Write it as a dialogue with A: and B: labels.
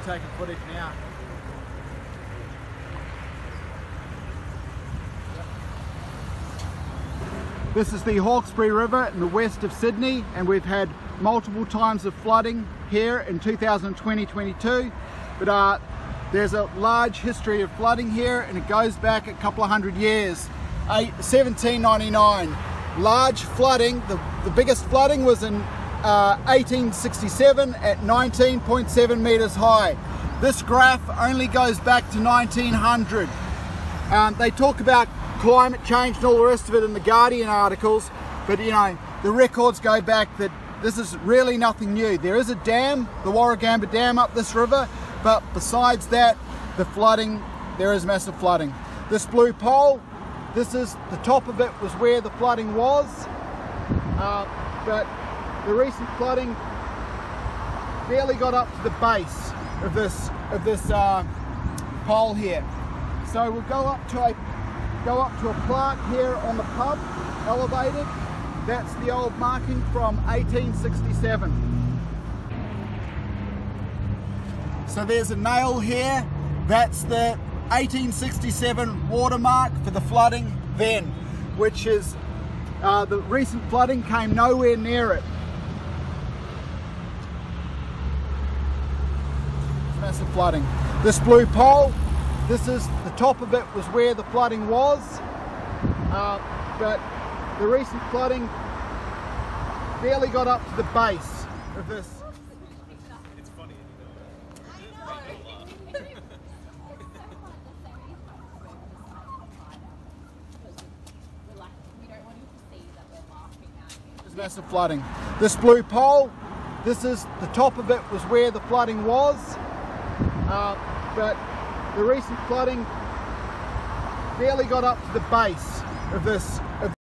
A: taking footage now. This is the Hawkesbury River in the west of Sydney, and we've had multiple times of flooding here in 2020-22, but there's a large history of flooding here, and it goes back a couple of hundred years. 1799, large flooding. The biggest flooding was in 1867 at 19.7 metres high. This graph only goes back to 1900. They talk about climate change and all the rest of it in the Guardian articles, but you know, the records go back that this is really nothing new. There is a dam, the Warragamba Dam up this river, but besides that, the flooding, there is massive flooding. This blue pole, this is the top of it was where the flooding was, but the recent flooding barely got up to the base of this pole here. So we'll go up to a plaque here on the pub, elevated. That's the old marking from 1867. So there's a nail here. That's the 1867 watermark for the flooding then, which is the recent flooding came nowhere near it. Massive flooding. This blue pole, this is the top of it was where the flooding was, but the recent flooding barely got up to the base of this.
B: It's funny.
A: There's massive flooding. This blue pole, this is the top of it was where the flooding was, but the recent flooding barely got up to the base of this